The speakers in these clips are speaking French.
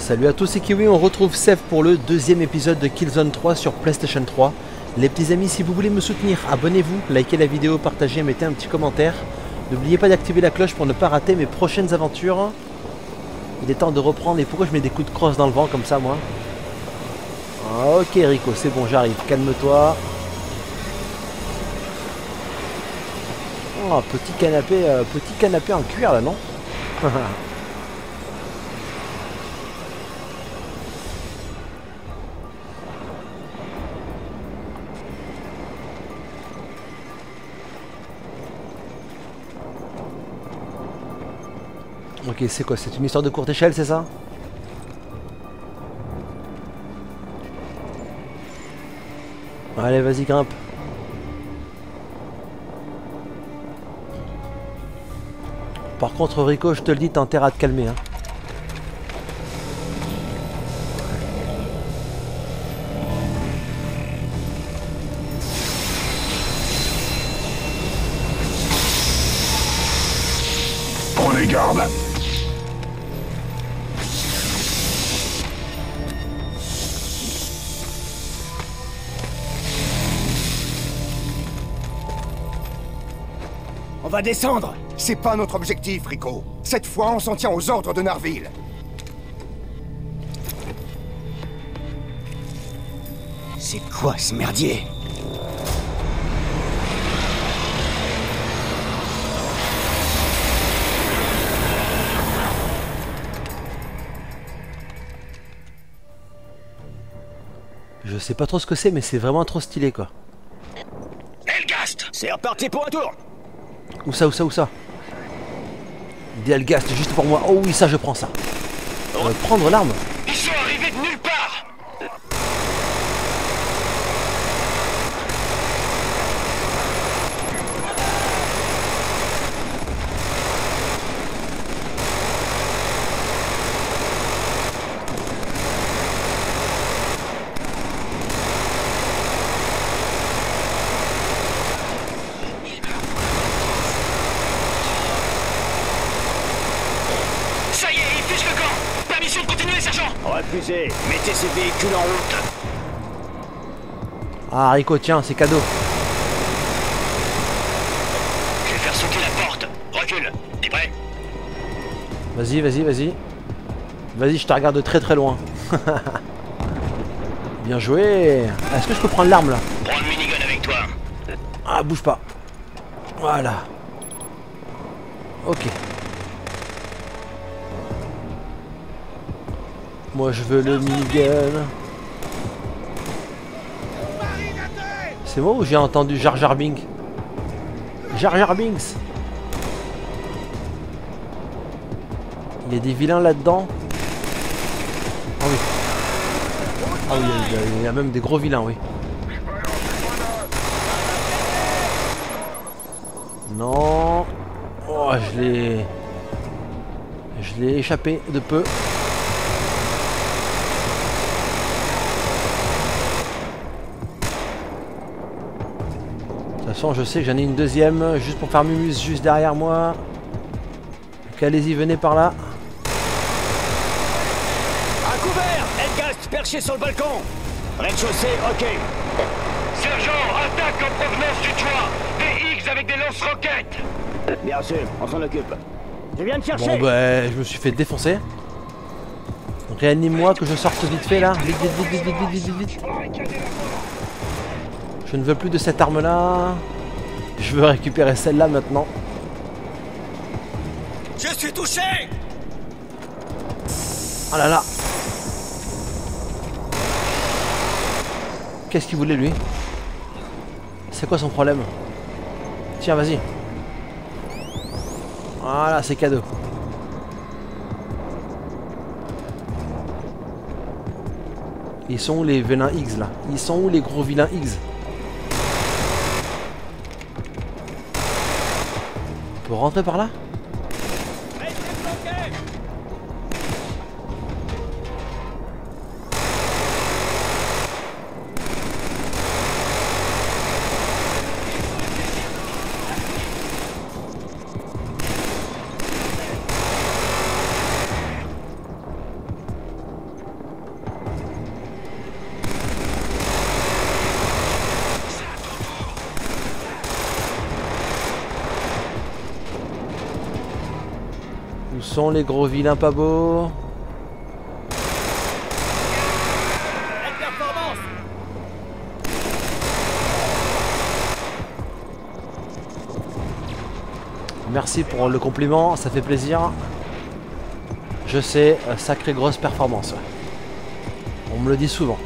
Salut à tous, c'est Kiwi, on retrouve Seth pour le deuxième épisode de Killzone 3 sur PlayStation 3. Les petits amis, si vous voulez me soutenir, abonnez-vous, likez la vidéo, partagez, mettez un petit commentaire. N'oubliez pas d'activer la cloche pour ne pas rater mes prochaines aventures. Il est temps de reprendre. Et pourquoi je mets des coups de crosse dans le vent comme ça, moi? Ok Rico, c'est bon, j'arrive, calme-toi. Oh, petit canapé en cuir là, non? Ok, c'est quoi? C'est une histoire de courte échelle, c'est ça? Allez, vas-y, grimpe. Par contre, Rico, je te le dis, t'as intérêt à te calmer, hein. Prenez garde. On va descendre. C'est pas notre objectif, Rico. Cette fois, on s'en tient aux ordres de Narville. C'est quoi ce merdier? Je sais pas trop ce que c'est, mais c'est vraiment trop stylé, quoi. Helghast, c'est reparti pour un tour. Où ça, où ça, où ça? Des Helghast juste pour moi. Oh oui, ça, je prends ça. Prendre l'arme. Ils sont arrivés de nulle part. Ça y est, ils fichent le camp. Permission de continuer, sergent. Refusez. Mettez ces véhicules en route. Ah, Rico, tiens, c'est cadeau. Je vais faire sauter la porte. Recule. T'es prêt? Vas-y, vas-y, vas-y. Vas-y, je te regarde de très très loin. Bien joué. Est-ce que je peux prendre l'arme, là? Prends le minigun avec toi. Ah, bouge pas. Voilà. Ok. Moi, je veux le minigun. C'est moi ou j'ai entendu Jar Jar Binks? Jar Jar Binks. Il y a des vilains là-dedans. Ah oui. Ah oui, il y a même des gros vilains, oui. Non. Oh, je l'ai échappé de peu. De toute façon, je sais que j'en ai une deuxième, juste pour faire mumuse, juste derrière moi. Donc allez-y, venez par là. À couvert. Helghast perché sur le balcon. Rez-de-chaussée, ok. Sergent, attaque en provenance du toit. Des X avec des lance-roquettes. Bien sûr, on s'en occupe. Je viens de chercher. Bon bah, je me suis fait défoncer. Donc réanime-moi que je sorte vite fait là. Vite, vite, vite, vite, vite, vite, vite, vite. Je ne veux plus de cette arme là. Je veux récupérer celle-là maintenant. Je suis touché. Oh là là. Qu'est-ce qu'il voulait lui? C'est quoi son problème? Tiens, vas-y. Voilà, c'est cadeau. Ils sont où les vilains X là? Ils sont où les gros vilains X? On peut rentrer par là? sont les gros vilains pas beaux? Merci pour le compliment, ça fait plaisir. Je sais, sacrée grosse performance. On me le dit souvent.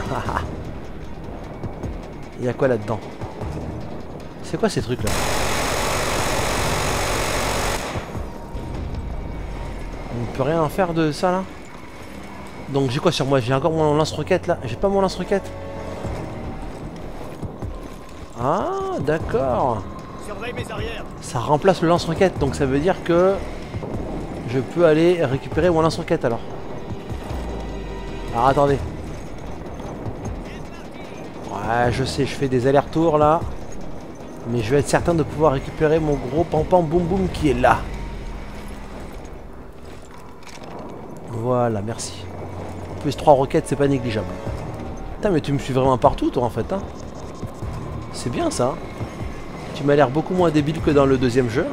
Il y a quoi là-dedans? C'est quoi ces trucs là? On peut rien en faire de ça là? Donc j'ai quoi sur moi? J'ai encore mon lance-roquette là? J'ai pas mon lance-roquette? Ah d'accord. Ça remplace le lance-roquette, donc ça veut dire que je peux aller récupérer mon lance-roquette alors. Alors attendez. Ouais, je sais, je fais des allers-retours là. Mais je vais être certain de pouvoir récupérer mon gros pam-pam boum boum qui est là. Voilà, merci. Plus 3 roquettes, c'est pas négligeable. Putain, mais tu me suis vraiment partout toi en fait. Hein. C'est bien ça. Hein. Tu m'as l'air beaucoup moins débile que dans le deuxième jeu.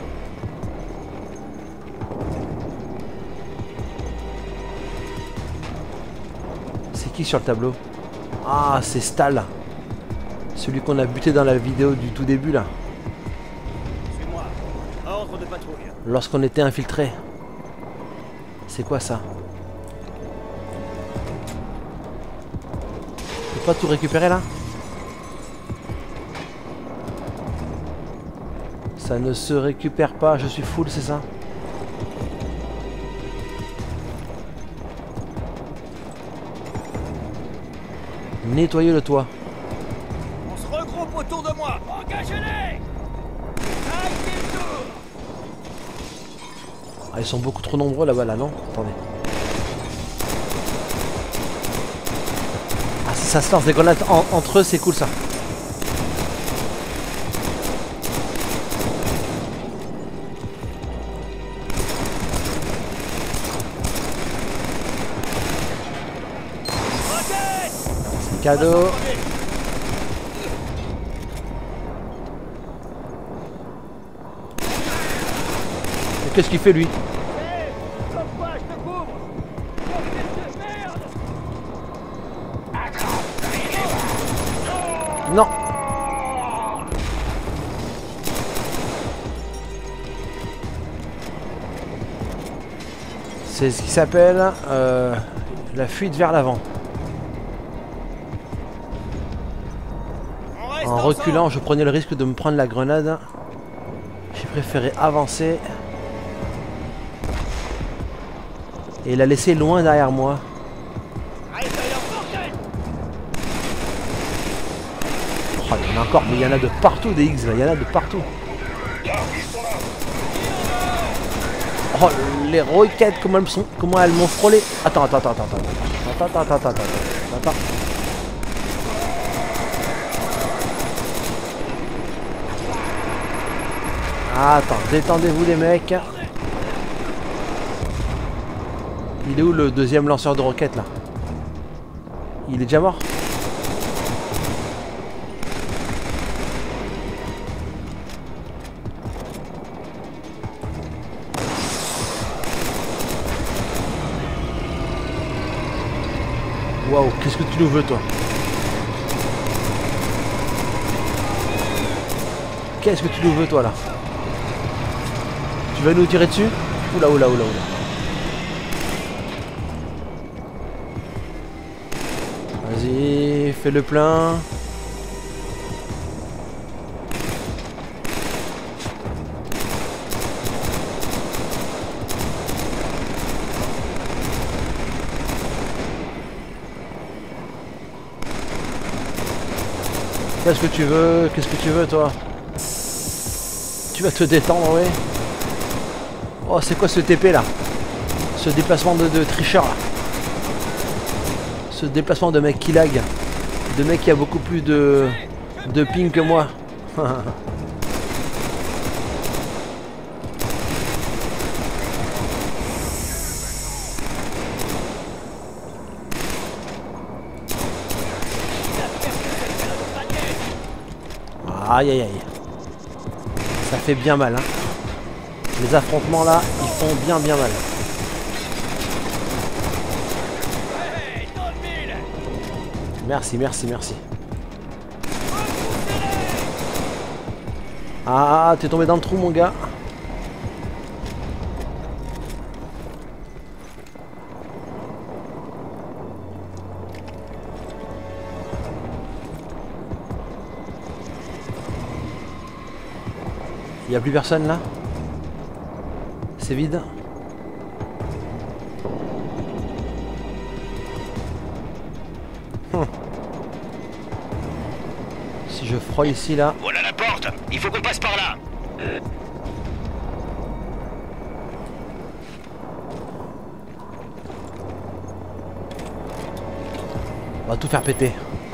C'est qui sur le tableau? Ah, c'est Stal. Celui qu'on a buté dans la vidéo du tout début là. C'est moi. Ordre de patrouille. Lorsqu'on était infiltré. C'est quoi ça? Je peux pas tout récupérer là? Ça ne se récupère pas, je suis full, c'est ça? Nettoyer le toit. On se regroupe autour de moi. Engagez-les. Ah, ils sont beaucoup trop nombreux là-bas, là, non? Attendez. Ah, si ça se lance des grenades entre eux, c'est cool ça. Cadeau. Qu'est-ce qu'il fait lui? Non. C'est ce qui s'appelle la fuite vers l'avant. En reculant, je prenais le risque de me prendre la grenade. J'ai préféré avancer et la laisser loin derrière moi. Oh, il y en a encore, mais il y en a de partout des X là, il y en a de partout. Oh, les roquettes, comment elles m'ont frôlé. Attends. Attends, détendez-vous les mecs. Il est où le deuxième lanceur de roquettes là? Il est déjà mort? Waouh, qu'est-ce que tu nous veux toi? Qu'est-ce que tu nous veux toi là? Tu vas nous tirer dessus? Oula. Vas-y, fais le plein. Qu'est-ce que tu veux? Qu'est-ce que tu veux toi? Tu vas te détendre, oui. Oh, c'est quoi ce TP là? Ce déplacement de tricheur là? Ce déplacement de mec qui lag? De mec qui a beaucoup plus de ping que moi. Aïe. Ça fait bien mal hein. Les affrontements là, ils font bien mal. Merci, merci, merci. Ah, t'es tombé dans le trou, mon gars. Il n'y a plus personne là? C'est vide? Si je frôle ici là... Voilà la porte. Il faut qu'on passe par là. On va tout faire péter.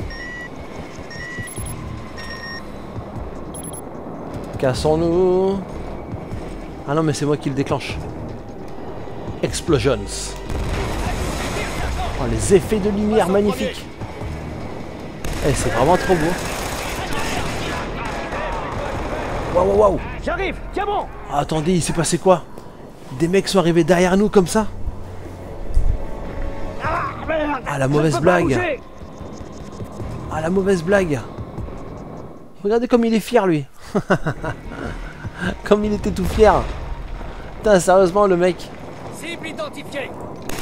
Cassons-nous. Ah non mais c'est moi qui le déclenche. Explosions. Oh, les effets de lumière magnifiques. Eh, c'est vraiment trop beau. Waouh, waouh, waouh. J'arrive. Tiens bon. Ah, attendez, il s'est passé quoi? Des mecs sont arrivés derrière nous comme ça? Ah, la mauvaise blague. Ah, la mauvaise blague. Regardez comme il est fier, lui. Comme il était tout fier. Putain, sérieusement, le mec. Cible identifiée.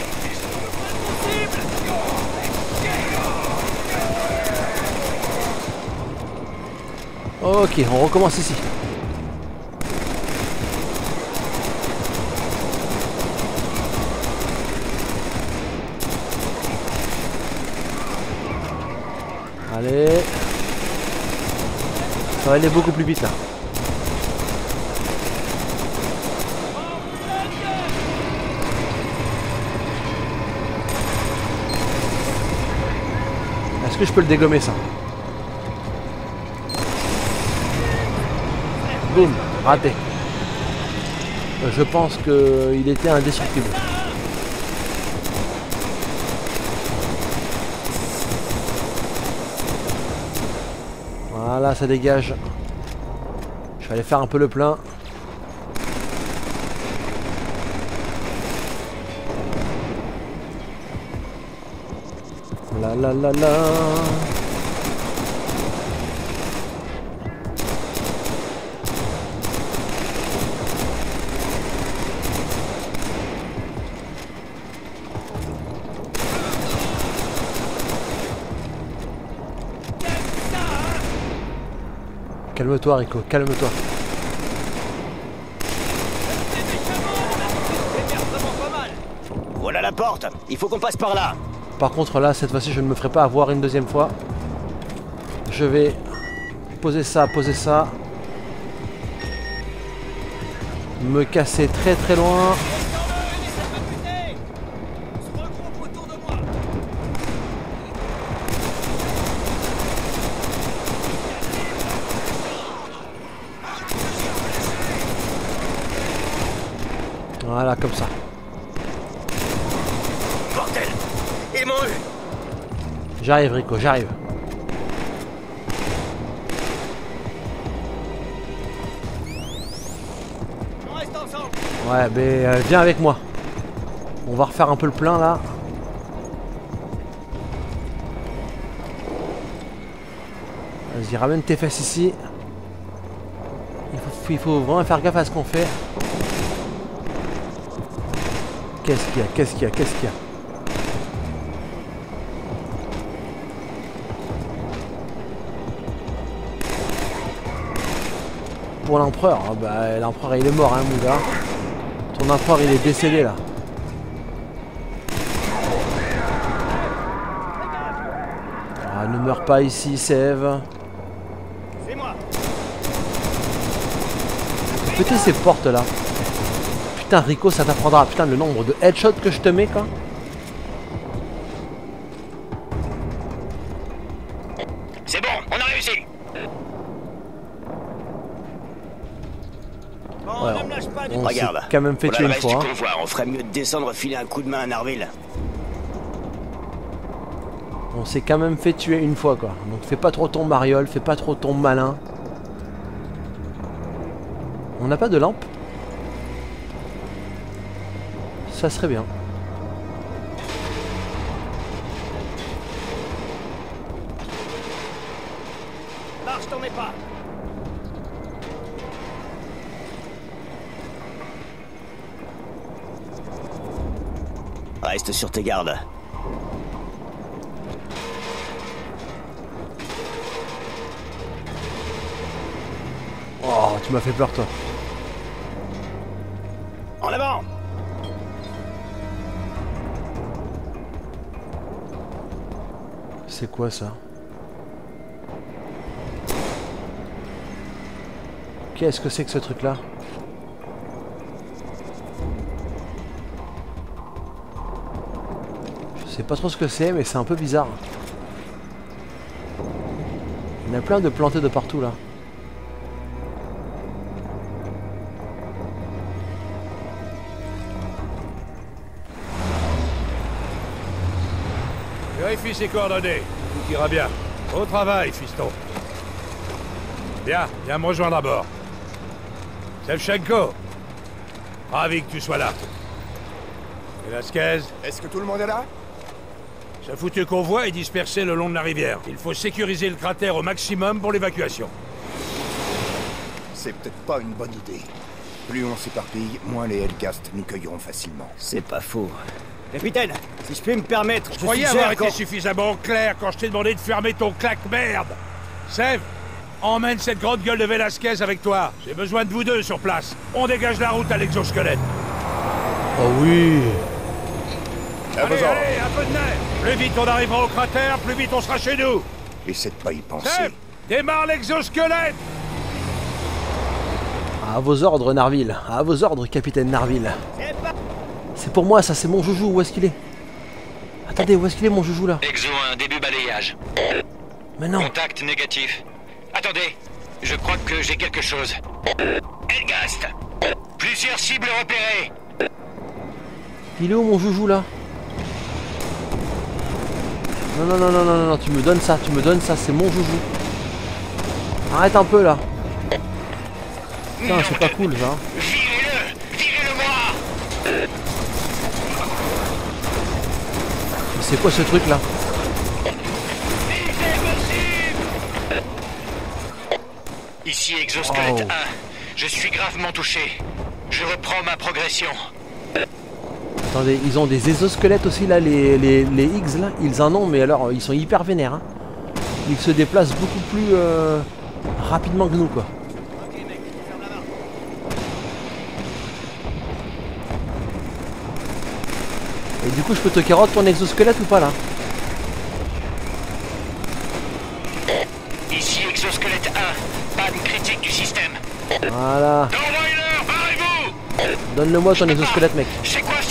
Ok, on recommence ici. Allez. Ça va aller beaucoup plus vite là. Est-ce que je peux le dégommer ça? Boum, raté. Je pense qu'il était indestructible. Voilà, ça dégage. Je vais aller faire un peu le plein. La la la la. Calme-toi Rico, calme-toi. Voilà la porte. Il faut qu'on passe par là. Par contre là, cette fois-ci, je ne me ferai pas avoir une deuxième fois. Je vais poser ça, me casser très très loin. Voilà, comme ça. Bordel. Il m'ont eu. J'arrive Rico, j'arrive. On reste ensemble. Ouais, mais viens avec moi. On va refaire un peu le plein là. Vas-y, ramène tes fesses ici. Il faut vraiment faire gaffe à ce qu'on fait. Qu'est-ce qu'il y a? Qu'est-ce qu'il y a? Qu'est-ce qu'il y a? Pour l'empereur, hein, bah, l'empereur il est mort, hein, mon gars. Ton empereur il est décédé là. Ah, ne meurs pas ici, Sève. C'est moi. Pétez ces portes là. Putain, Rico, ça t'apprendra. Putain, le nombre de headshots que je te mets, quoi. C'est bon, on a réussi. Bon, Ouais, ne me lâche pas, on s'est regarde. quand même fait Voilà tuer le une reste fois. du Hein. convoi. On ferait mieux de descendre, filer un coup de main à Narville. On s'est quand même fait tuer une fois, quoi. Donc fais pas trop ton mariole, fais pas trop ton malin. On n'a pas de lampe? Ça serait bien. pas. Reste sur tes gardes. Oh, tu m'as fait peur, toi. En avant! C'est quoi ça? Qu'est-ce que c'est que ce truc-là? Je sais pas trop ce que c'est, mais c'est un peu bizarre. Il y en a plein de plantés de partout là. Vérifie ses coordonnées. Tout ira bien. Au travail, fiston. Bien, viens me rejoindre à bord. Shevchenko. Ravi que tu sois là. Velasquez. Est-ce que tout le monde est là? Ce foutu convoi est dispersé le long de la rivière. Il faut sécuriser le cratère au maximum pour l'évacuation. C'est peut-être pas une bonne idée. Plus on s'éparpille, moins les Hellcast nous cueilleront facilement. C'est pas faux. Capitaine, si je puis me permettre, Je croyais avoir été suffisamment clair quand je t'ai demandé de fermer ton claque-merde. Sève, emmène cette grande gueule de Velasquez avec toi. J'ai besoin de vous deux sur place. On dégage la route à l'exosquelette. Oh oui. Allez, allez, un peu de nerf. Plus vite on arrivera au cratère, plus vite on sera chez nous. Essaie de pas y penser. Sève, démarre l'exosquelette. À vos ordres, Narville. À vos ordres, capitaine Narville. C'est pour moi, ça, c'est mon joujou. Où est-ce qu'il est? Attendez, où est-ce qu'il est, mon joujou, là? Exo 1, début balayage. Mais non. Contact négatif. Attendez, je crois que j'ai quelque chose. Elgast. Plusieurs cibles repérées. Il est où, mon joujou, là? Non, non, non, non, non, non, tu me donnes ça, c'est mon joujou. Arrête un peu, là. Putain, c'est pas cool, ça. Hein. Virez-le. Virez-le-moi. Mais c'est quoi ce truc-là? Ici exosquelette Oh. 1. Je suis gravement touché. Je reprends ma progression. Attendez, ils ont des exosquelettes aussi, là, les Higgs, là. Ils en ont, mais alors, ils sont hyper vénères, hein. Ils se déplacent beaucoup plus rapidement que nous, quoi. Ok mec, ferme la main. Et du coup, je peux te carotte ton exosquelette ou pas, là? Ici exosquelette 1. Panne critique du système. Voilà. Downweiler, barrez-vous. Donne-le-moi ton exosquelette, mec. C'est coincé.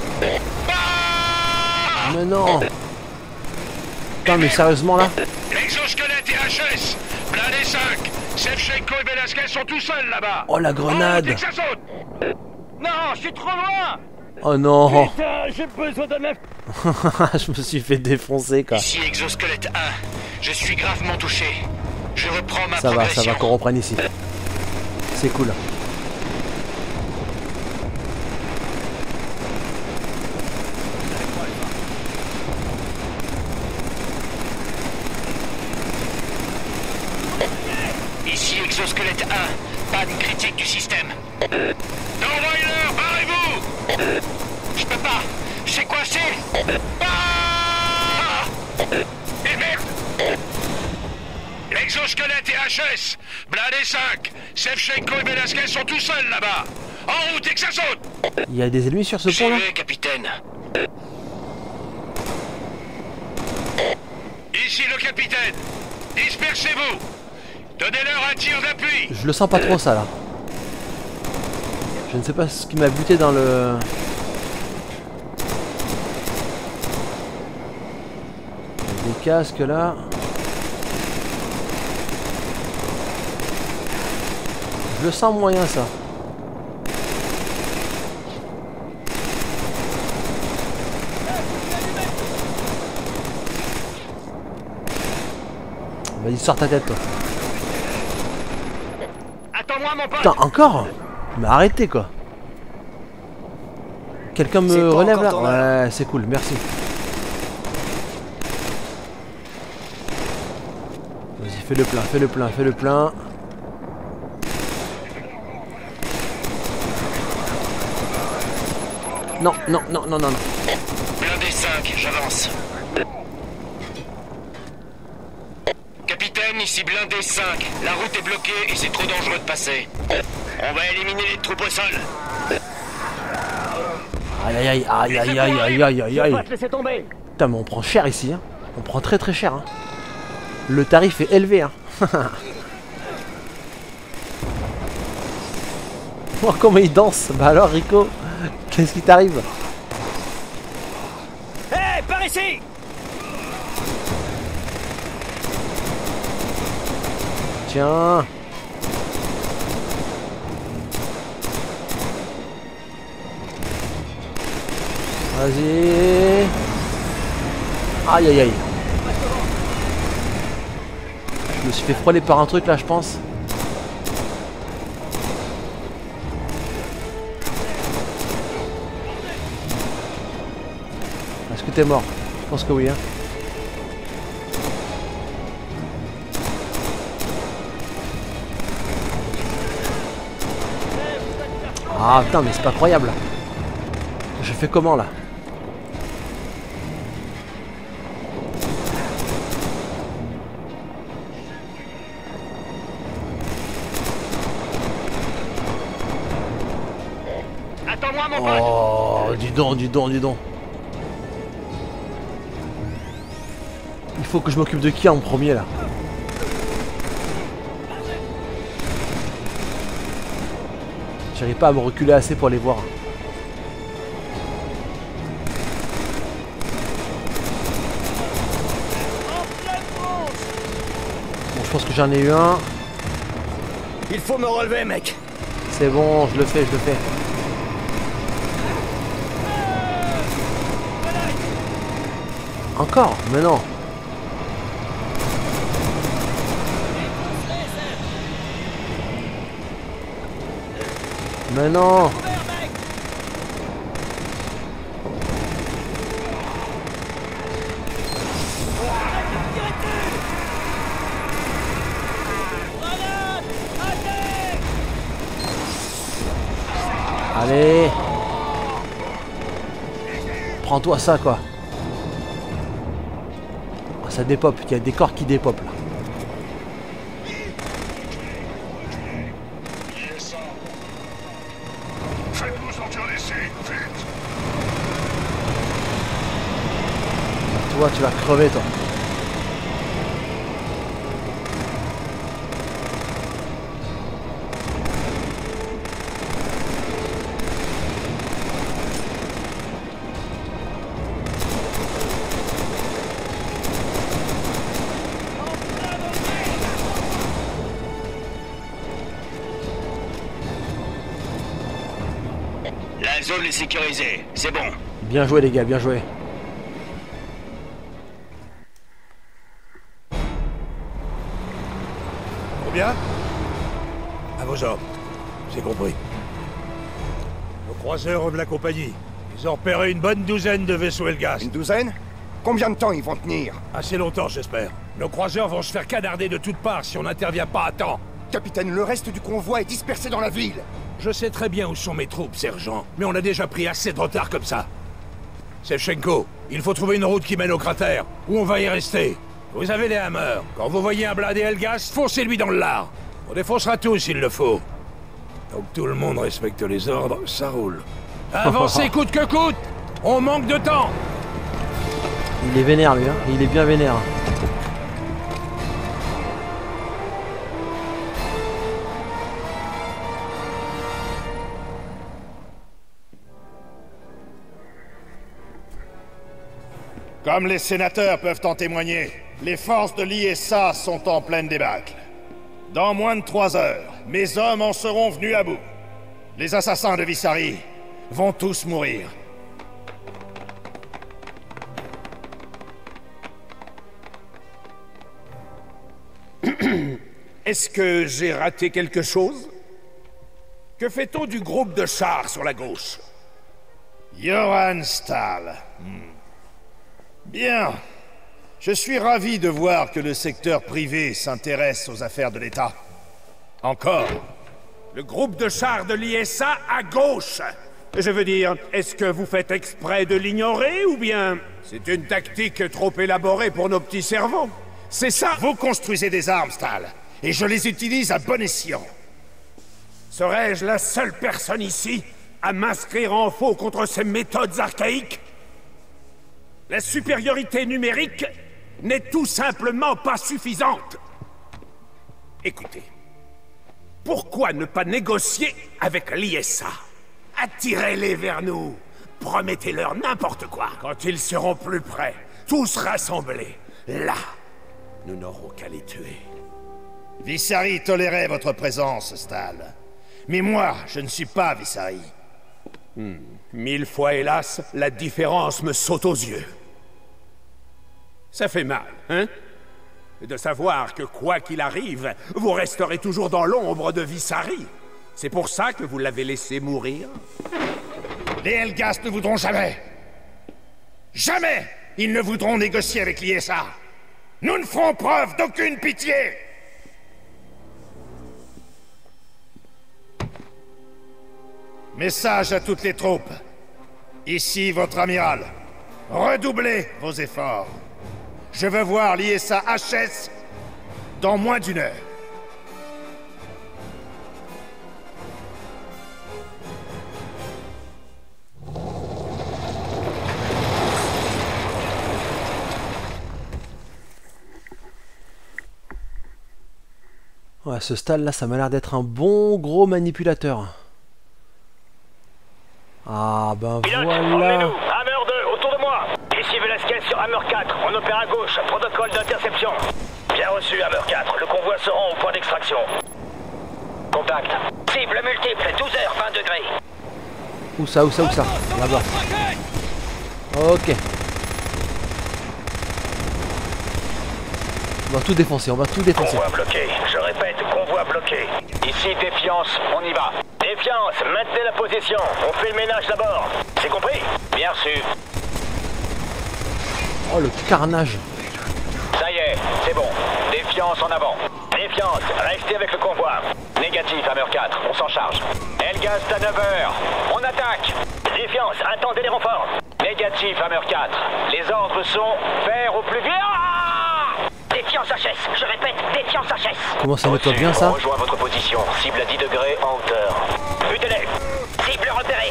Ah. Mais non. Putain, mais sérieusement, là? L'exosquelette et HS. Blindé 5. Shevchenko et Velasquez sont tout seuls là-bas. Oh, la grenade. Dès que ça saute. Non, je suis trop loin. Oh non. Putain, j'ai besoin de ma... Je me suis fait défoncer, quoi. Ici exosquelette 1. Je suis gravement touché. Je reprends ma Ça progression. va qu'on reprenne ici. C'est cool. Ici exosquelette 1. Panne critique du système. Downweiler, barrez-vous. Je peux pas. C'est coincé. Ah. Et merde. L'exosquelette et HS. Blindé 5. Shevchenko et Velasquez sont tout seuls là-bas. En route et que ça saute. Il y a des ennemis sur ce pont, là? Suivez, capitaine. Ici le capitaine. Dispersez-vous. Donnez-leur un tir d'appui. Je le sens pas trop, ça, là. Je ne sais pas ce qui m'a buté dans le... Des casques, là. Je le sens moyen, ça. Vas-y, sors ta tête, toi. Attends-moi mon pote. Putain, encore? Mais arrêtez, quoi. Quelqu'un C'est me pas relève, encore là? ton heure. Ouais, c'est cool, merci. Vas-y, Fais le plein, fais le plein, fais le plein. Non, non, non, non, non, non. Blindé 5, j'avance. Capitaine, ici blindé 5. La route est bloquée et c'est trop dangereux de passer. On va éliminer les troupes au sol. Aïe aïe aïe aïe aïe aïe aïe aïe aïe. Laissez tomber. Putain mais on prend cher ici hein. On prend très très cher hein. Le tarif est élevé hein. Oh comment il danse. Bah alors Rico, qu'est-ce qui t'arrive? Hé, par ici. Tiens. Vas-y. Aïe aïe aïe. Je me suis fait frôler par un truc là je pense. Est-ce que t'es mort? Je pense que oui hein. Ah putain mais c'est pas croyable. Je fais comment là? Attends-moi, mon pote. Oh dis donc, dis donc, dis donc. Il faut que je m'occupe de qui en premier là? J'arrive pas à me reculer assez pour les voir. Bon, je pense que j'en ai eu un. Il faut me relever, mec. C'est bon, je le fais, je le fais. Encore? Mais non. Mais non. Allez. Prends-toi ça quoi. Oh, ça dépop, il y a des corps qui dépopent là. Faites-nous sortir d'ici, vite. Toi tu vas crever toi. La zone est sécurisée, c'est bon. Bien joué les gars, bien joué. Combien? À vos ordres. J'ai compris. Nos croiseurs de la compagnie. Ils ont repéré une bonne douzaine de vaisseaux Helghast. Une douzaine? Combien de temps ils vont tenir? Assez longtemps, j'espère. Nos croiseurs vont se faire canarder de toutes parts si on n'intervient pas à temps. Capitaine, le reste du convoi est dispersé dans la ville. Je sais très bien où sont mes troupes, sergent, mais on a déjà pris assez de retard comme ça. Shevchenko, il faut trouver une route qui mène au cratère, où on va y rester. Vous avez des hammers. Quand vous voyez un blindé Helghast, foncez-lui dans le lard. On défoncera tout s'il le faut. Donc tout le monde respecte les ordres, ça roule. Avancez coûte que coûte. On manque de temps. Il est vénère lui, hein. Il est bien vénère. Comme les sénateurs peuvent en témoigner, les forces de l'ISA sont en pleine débâcle. Dans moins de 3 heures, mes hommes en seront venus à bout. Les assassins de Vissari vont tous mourir. Est-ce que j'ai raté quelque chose? Que fait-on du groupe de chars sur la gauche? Johan Stahl. Bien. Je suis ravi de voir que le secteur privé s'intéresse aux affaires de l'État. Encore. Le groupe de chars de l'ISA à gauche. Je veux dire, est-ce que vous faites exprès de l'ignorer ou bien... C'est une tactique trop élaborée pour nos petits cerveaux. C'est ça. Vous construisez des armes, Stahl, et je les utilise à bon escient. Serais-je la seule personne ici à m'inscrire en faux contre ces méthodes archaïques? La supériorité numérique n'est tout simplement pas suffisante. Écoutez, pourquoi ne pas négocier avec l'ISA? Attirez-les vers nous. Promettez-leur n'importe quoi. Quand ils seront plus près, tous rassemblés, là, nous n'aurons qu'à les tuer. Vissari tolérait votre présence, Stahl. Mais moi, je ne suis pas Vissari. 1000 fois, hélas, la différence me saute aux yeux. Ça fait mal, hein? De savoir que quoi qu'il arrive, vous resterez toujours dans l'ombre de Vissari. C'est pour ça que vous l'avez laissé mourir? Les Helghast ne voudront jamais. Jamais ils ne voudront négocier avec l'ISA. Nous ne ferons preuve d'aucune pitié. Message à toutes les troupes. Ici votre amiral. Redoublez vos efforts. Je veux voir l'ISA HS dans moins d'1 heure. Ouais, ce Stahl là, ça m'a l'air d'être un bon gros manipulateur. Ah ben Pilote, voilà. emmenez-nous. Hammer 2, autour de moi. Ici Velasquez sur Hammer 4. On opère à gauche. Protocole d'interception. Bien reçu, Hammer 4. Le convoi se rend au point d'extraction. Contact. Cible multiple, 12h, 20 degrés. Où ça? Là-bas. Ok. On va tout défoncer, Convoi bloqué. Je répète, convoi bloqué. Ici Défiance, on y va. Défiance, maintenez la position. On fait le ménage d'abord. C'est compris? Bien reçu. Oh le carnage. Ça y est, c'est bon. Défiance en avant. Défiance, restez avec le convoi. Négatif, Hammer 4, on s'en charge. Helghast à 9h. On attaque. Défiance, attendez les renforts. Négatif, Hammer 4. Les ordres sont faire au plus vite. Défiance HS, je répète, défiance HS. Comment ça nettoie bien ça? On rejoint votre position, cible à 10 degrés en hauteur. Butez-les. Cible repérée.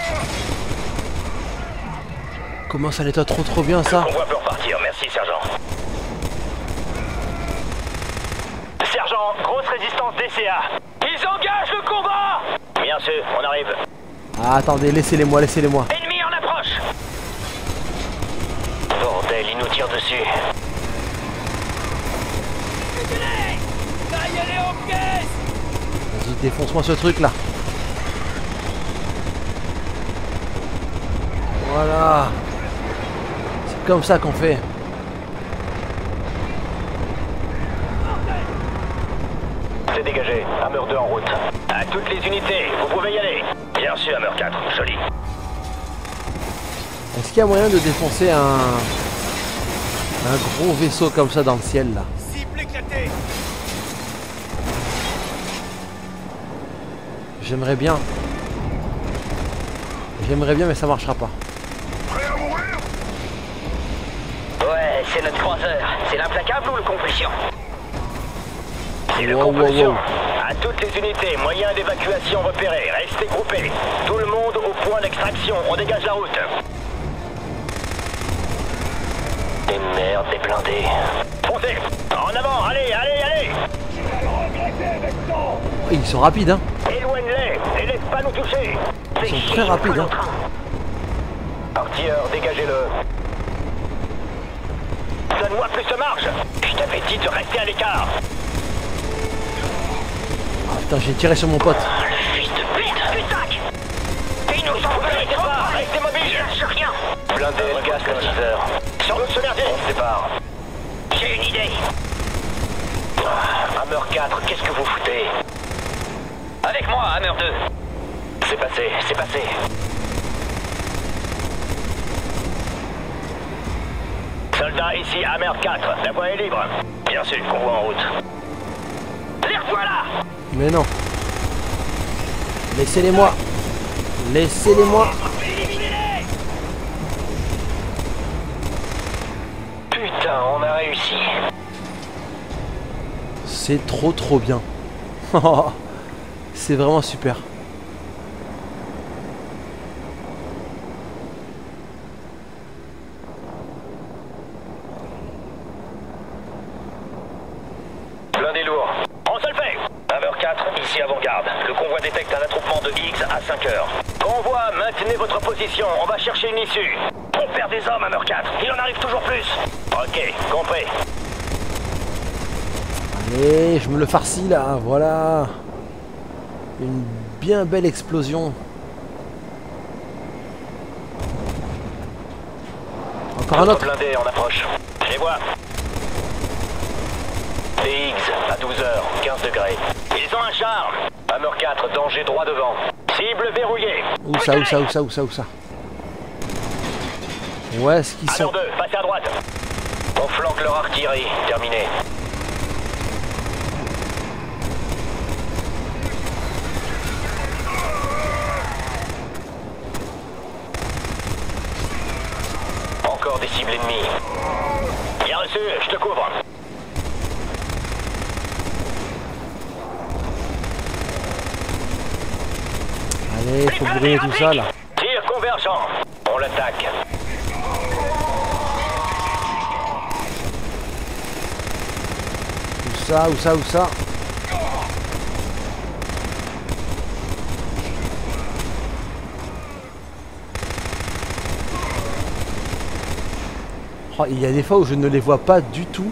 Comment ça nettoie trop bien ça? Le convoi peut repartir, merci sergent. Sergent, grosse résistance DCA. Ils engagent le combat. Bien sûr, on arrive. Ah, attendez, laissez-les moi. Ennemi en approche. Bordel, ils nous tirent dessus. Vas-y, défonce-moi ce truc là. Voilà. C'est comme ça qu'on fait. C'est dégagé. Hammer 2 en route. À toutes les unités, vous pouvez y aller. Bien sûr, Hammer 4, joli. Est-ce qu'il y a moyen de défoncer un gros vaisseau comme ça dans le ciel là? Cible éclatée. J'aimerais bien, mais ça marchera pas. Ouais, c'est notre croiseur. C'est l'implacable ou le compulsion? C'est le Wow, compulsion. wow. À toutes les unités, moyens d'évacuation repérés. Restez groupés. Tout le monde au point d'extraction. On dégage la route. Des merdes, des blindés. Foncez. En avant, allez. Ils sont rapides hein. Éloigne-les et laisse pas nous toucher. Ils sont très rapides hein. Artilleur, dégagez-le. Donne-moi plus de marge. Je t'avais dit de rester à l'écart. Ah, putain, j'ai tiré sur mon pote. Fils de pute. Ils nous ont volé des pas. Restez mobiles. Je lâche rien. Blindé, Helghast à 10h. Sur notre merdier. On se sépare. J'ai une idée. Hammer 4, qu'est-ce que vous foutez? Avec moi, Hammer 2. C'est passé. Soldats, ici Hammer 4. La voie est libre. Bien sûr, convoi en route. Les revoilà! Mais non. Laissez-les-moi. Laissez-les-moi. Putain, on a réussi. C'est trop bien. C'est vraiment super. Blindé lourd. On se le fait. Hammer 4, ici avant-garde. Le convoi détecte un attroupement de X à 5 heures. Convoi, maintenez votre position. On va chercher une issue. On perd des hommes, Hammer 4. Il en arrive toujours plus. Ok, compris. Allez, je me le farcis là, voilà. Une bien belle explosion. Encore un autre. Blindé en approche. Je les vois. DX à 12h, 15 degrés. Ils ont un char. Hammer 4, danger droit devant. Cible verrouillée. Où ça, où ça, où ça, où ça, où ça? Ouais, est-ce qu'ils sont... Hammer 2, passez à droite. On flanque leur artillerie. Terminé. Encore des cibles ennemies. Bien reçu, je te couvre. Allez, faut brûler tout ça là. Tir convergent. On l'attaque. Où ça, où ça, où ça? Oh, il y a des fois où je ne les vois pas du tout.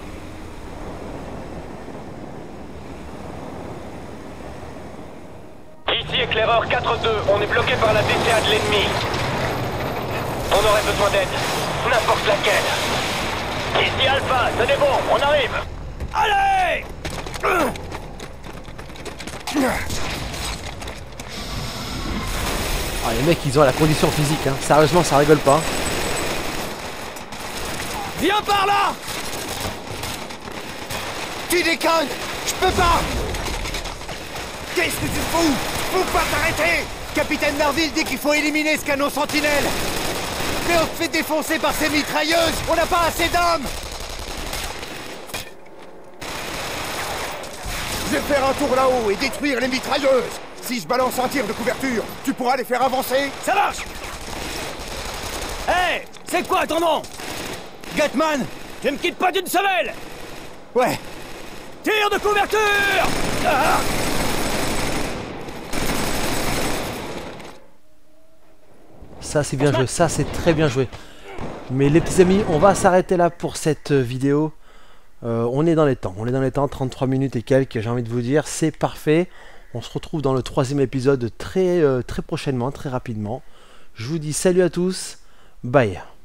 Ici éclaireur 4-2, on est bloqué par la DCA de l'ennemi. On aurait besoin d'aide. N'importe laquelle. Ici Alpha, tenez bon, on arrive. Allez! Ah, les mecs, ils ont la condition physique, hein. Sérieusement, ça rigole pas. Viens par là! Tu déconnes! Je peux pas! Qu'est-ce que tu fous? Faut pas t'arrêter! Capitaine Marville dit qu'il faut éliminer ce canon sentinelle! Mais on se fait défoncer par ces mitrailleuses! On n'a pas assez d'hommes! Je vais faire un tour là-haut et détruire les mitrailleuses! Si je balance un tir de couverture, tu pourras les faire avancer? Ça marche! Hé! C'est quoi ton nom? Gatman! Je me quitte pas d'une semelle! Ouais! Tir de couverture! Ah! Ça c'est bien joué, ça c'est très bien joué. Mais les petits amis, on va s'arrêter là pour cette vidéo. On est dans les temps, 33 minutes et quelques, j'ai envie de vous dire, c'est parfait. On se retrouve dans le 3e épisode très prochainement, très rapidement. Je vous dis salut à tous, bye.